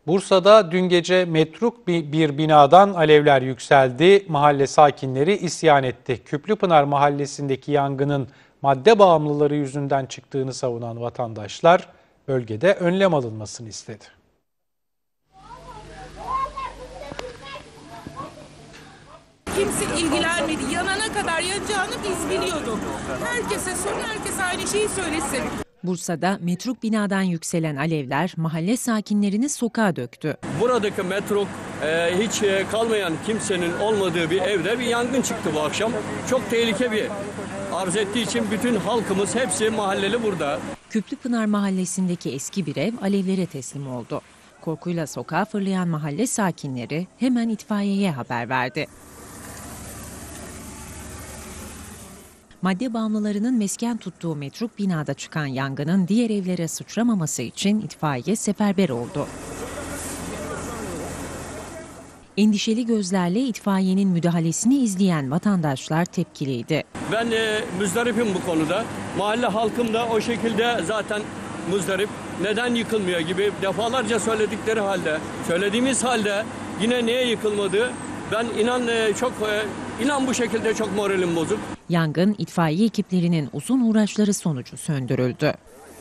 Bursa'da dün gece metruk bir binadan alevler yükseldi. Mahalle sakinleri isyan etti. Küplüpınar mahallesindeki yangının madde bağımlıları yüzünden çıktığını savunan vatandaşlar bölgede önlem alınmasını istedi. Kimse ilgilenmedi. Yanana kadar yanacağını biz biliyorduk. Herkese sorun, herkes aynı şeyi söylesin. Bursa'da metruk binadan yükselen alevler mahalle sakinlerini sokağa döktü. Buradaki metruk hiç kalmayan kimsenin olmadığı bir evde bir yangın çıktı bu akşam. Çok tehlike bir arz ettiği için bütün halkımız hepsi mahalleli burada. Küplüpınar mahallesindeki eski bir ev alevlere teslim oldu. Korkuyla sokağa fırlayan mahalle sakinleri hemen itfaiyeye haber verdi. Madde bağımlılarının mesken tuttuğu metruk binada çıkan yangının diğer evlere sıçramaması için itfaiye seferber oldu. Endişeli gözlerle itfaiyenin müdahalesini izleyen vatandaşlar tepkiliydi. Ben muzdaripim bu konuda. Mahalle halkım da o şekilde zaten muzdarip. Neden yıkılmıyor gibi defalarca söylediğimiz halde yine niye yıkılmadı? Ben inan bu şekilde çok moralim bozuk. Yangın itfaiye ekiplerinin uzun uğraşları sonucu söndürüldü.